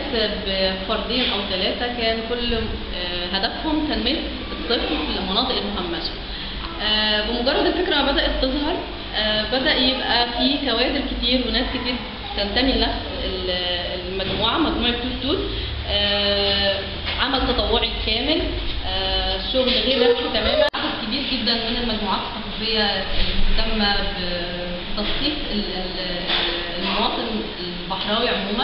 بفردين او ثلاثه كان كل هدفهم تنميه الطفل في المناطق المهمشه. بمجرد الفكره ما بدات تظهر بدا يبقى في كوادر كتير وناس كتير تنتمي لنفس المجموعه، مجموعه توت توت. عمل تطوعي كامل، شغل غير ربحي تماما. عدد كبير جدا من المجموعات الثقافيه المهتمه بتثقيف المواطن البحراوي عموما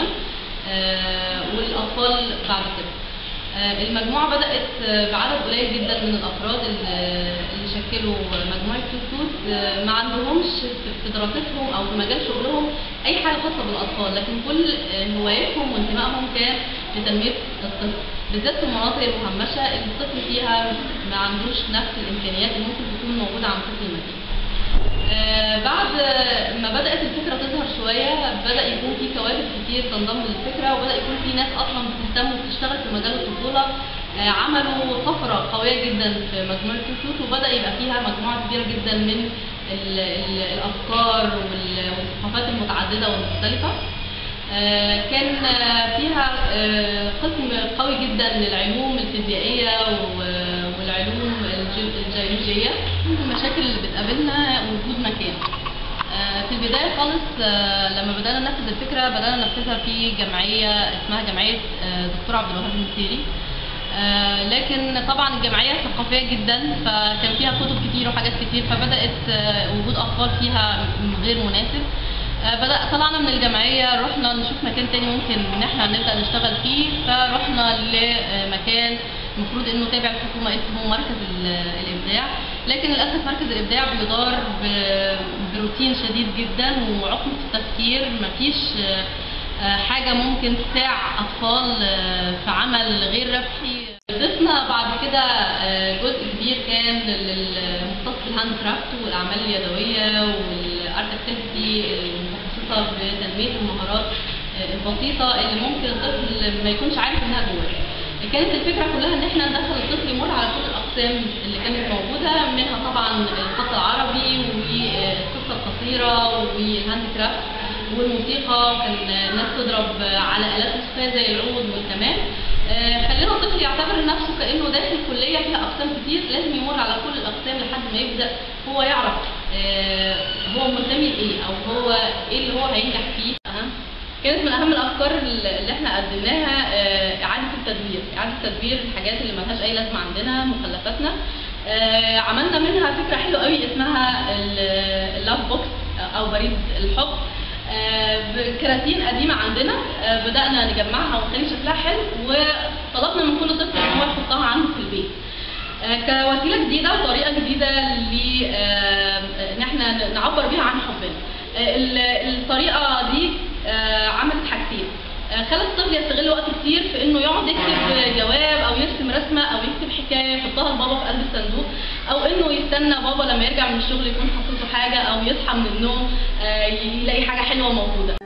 والاطفال بعد كده. المجموعه بدات بعدد قليل جدا من الافراد اللي شكلوا مجموعه توت توت، ما عندهمش في دراستهم او في مجال شغلهم اي حاجه خاصه بالاطفال، لكن كل هواياتهم وانتمائهم كان لتنميه الطفل، بالذات في المناطق المهمشه اللي الطفل فيها ما عندوش نفس الامكانيات اللي ممكن تكون موجوده عند طفل المدينه. بعد ما بدات الفكره تظهر شويه بدا يكون في كوادر كتير تنضم للفكره، وبدا يكون في ناس اصلا بتهتم وبتشتغل في مجال الطفوله. عملوا طفره قويه جدا في مجموعه توت توت، وبدا يبقى فيها مجموعه كبيره جدا من الافكار والثقافات المتعدده والمختلفه. كان فيها قسم قوي جدا للعلوم الفيزيائيه والعلوم الجيولوجيه. المشاكل اللي بتقابلنا وجود مكان. في البدايه خالص لما بدانا ننفذ الفكره بدانا ننفذها في جمعيه اسمها جمعيه دكتور عبد الوهاب المسيري، لكن طبعا الجمعيه ثقافيه جدا فكان فيها كتب كتير وحاجات كتير، فبدات وجود اطفال فيها غير مناسب. طلعنا من الجمعيه رحنا نشوف مكان تاني ممكن ان احنا نبدا نشتغل فيه، فرحنا لمكان المفروض انه تابع الحكومه اسمه مركز الابداع، لكن للاسف مركز الابداع بيدار بروتين شديد جدا وعقم في التفكير، مفيش حاجه ممكن تساع اطفال في عمل غير ربحي. ضفنا بعد كده جزء كبير كان مختص بالهاند كرافت والاعمال اليدويه والارت اكتيفيتي المتخصصه بتنميه المهارات البسيطه اللي ممكن الطفل ما يكونش عارف انها جواه. كانت الفكره كلها ان احنا ندخل الطفل يمر على كل الاقسام اللي كانت موجوده، منها طبعا الخط العربي والقصه القصيره والهاند كرافت والموسيقى، وكان الناس تضرب على الات موسيقيه زي العود والكمان. خلينا الطفل يعتبر نفسه كانه داخل كليه فيها اقسام كتير، لازم يمر على كل الاقسام لحد ما يبدا هو يعرف هو منتمي لايه او هو ايه اللي هو هينجح فيه. كانت من اهم الافكار اللي احنا قدمناها اعاده تدبير الحاجات اللي ملهاش اي لازمه عندنا، مخلفاتنا. عملنا منها فكره حلوه قوي اسمها اللاف بوكس او بريد الحب، بكراتين قديمه عندنا بدانا نجمعها ونخلي شكلها حلو، وطلبنا من كل طفل ان هو يحطها عنده في البيت كوسيله جديده وطريقه جديده ان احنا نعبر بيها عن حبنا. الطريقه دي عملت حاجتين، خلت الطفل يستغل وقت كتير في انه يقعد يكتب جواب او يرسم رسمه او يكتب حكايه يحطها لبابا في قلب الصندوق، او انه يستنى بابا لما يرجع من الشغل يكون حاطط له حاجه، او يصحى من النوم يلاقي حاجه حلوه موجوده.